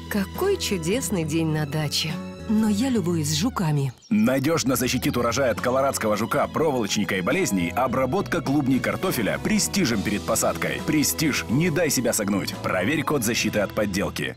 Какой чудесный день на даче. Но я любуюсь жуками. Надежно защитит урожай от колорадского жука, проволочника и болезней обработка клубней картофеля престижем перед посадкой. Престиж, не дай себя согнуть. Проверь код защиты от подделки.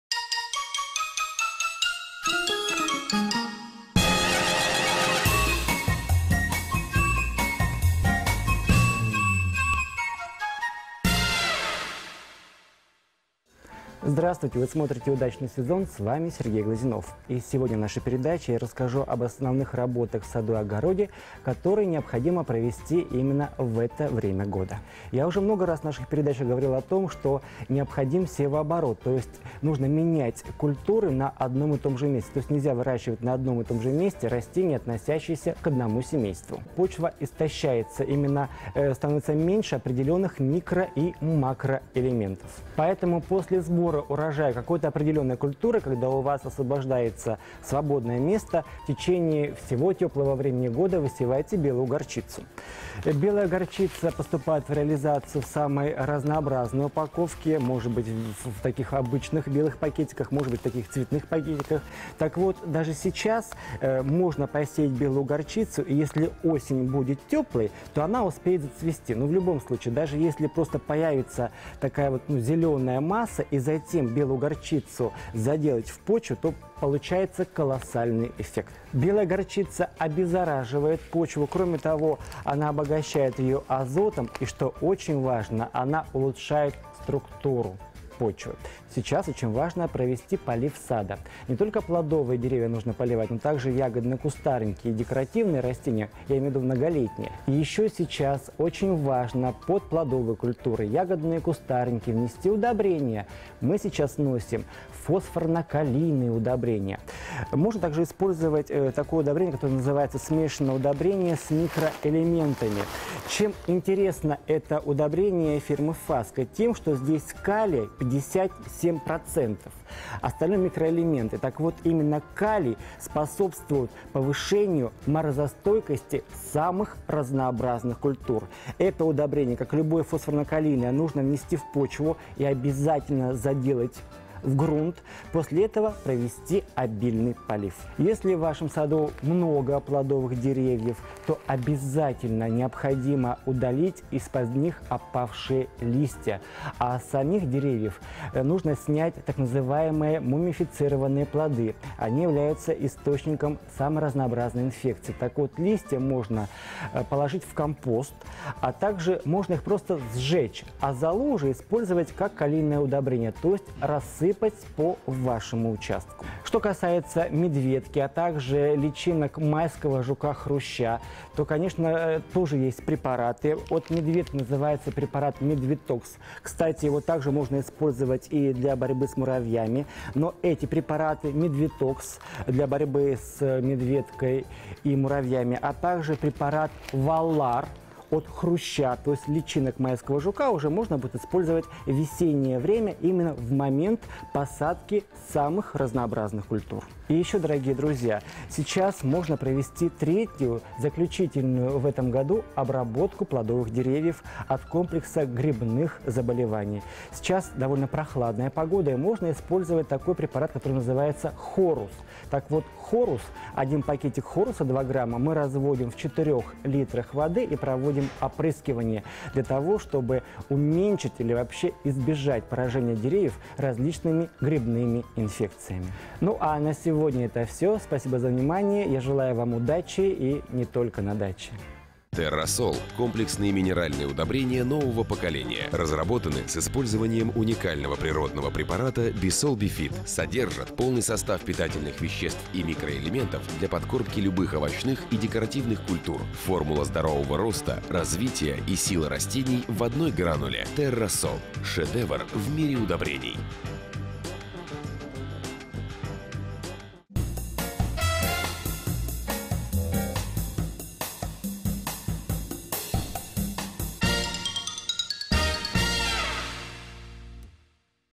Здравствуйте, вы смотрите «Удачный сезон», с вами Сергей Глазунов. И сегодня в нашей передаче я расскажу об основных работах в саду и огороде, которые необходимо провести именно в это время года. Я уже много раз в наших передачах говорил о том, что необходим севооборот, то есть нужно менять культуры на одном и том же месте. То есть нельзя выращивать на одном и том же месте растения, относящиеся к одному семейству. Почва истощается, именно становится меньше определенных микро- и макроэлементов. Поэтому после сбора урожая какой-то определенной культуры, когда у вас освобождается свободное место, в течение всего теплого времени года высевайте белую горчицу. Белая горчица поступает в реализацию в самой разнообразной упаковке, может быть в таких обычных белых пакетиках, может быть в таких цветных пакетиках. Так вот, даже сейчас можно посеять белую горчицу, и если осень будет теплой, то она успеет зацвести. Но в любом случае, даже если просто появится такая вот зеленая масса, и затем белую горчицу заделать в почву, то получается колоссальный эффект. Белая горчица обеззараживает почву. Кроме того, она обогащает ее азотом. И что очень важно, она улучшает структуру почвы. Сейчас очень важно провести полив сада. Не только плодовые деревья нужно поливать, но также ягодные, кустарники и декоративные растения, я имею в виду многолетние. И еще сейчас очень важно под плодовые культуры, ягодные кустарники внести удобрения. Мы сейчас вносим фосфорно-калийные удобрения. Можно также использовать такое удобрение, которое называется смешанное удобрение с микроэлементами. Чем интересно это удобрение фирмы Фаска? Тем, что здесь калия 57%. Остальные микроэлементы. Так вот, именно калий способствует повышению морозостойкости самых разнообразных культур. Это удобрение, как любое фосфорно-калийное, нужно внести в почву и обязательно заделать в грунт. После этого провести обильный полив. Если в вашем саду много плодовых деревьев, то обязательно необходимо удалить из-под них опавшие листья. А с самих деревьев нужно снять так называемые мумифицированные плоды. Они являются источником самой разнообразной инфекции. Так вот, листья можно положить в компост, а также можно их просто сжечь, а золу уже использовать как калийное удобрение, то есть рассыпать по вашему участку. Что касается медведки, а также личинок майского жука-хруща, то, конечно, тоже есть препараты. От медведки называется препарат Медвитокс. Кстати, его также можно использовать и для борьбы с муравьями. Но эти препараты Медвитокс для борьбы с медведкой и муравьями, а также препарат Валар от хруща, то есть личинок майского жука, уже можно будет использовать в весеннее время, именно в момент посадки самых разнообразных культур. И еще, дорогие друзья, сейчас можно провести третью, заключительную в этом году обработку плодовых деревьев от комплекса грибных заболеваний. Сейчас довольно прохладная погода, и можно использовать такой препарат, который называется Хорус. Так вот, Хорус, один пакетик Хоруса 2 грамма, мы разводим в 4 литрах воды и проводим опрыскивание для того, чтобы уменьшить или вообще избежать поражения деревьев различными грибными инфекциями. Ну а на сегодня это все. Спасибо за внимание. Я желаю вам удачи и не только на даче. Террасол – комплексные минеральные удобрения нового поколения. Разработаны с использованием уникального природного препарата Бисол-Бифид. Содержат полный состав питательных веществ и микроэлементов для подкормки любых овощных и декоративных культур. Формула здорового роста, развития и силы растений в одной грануле. Террасол – шедевр в мире удобрений.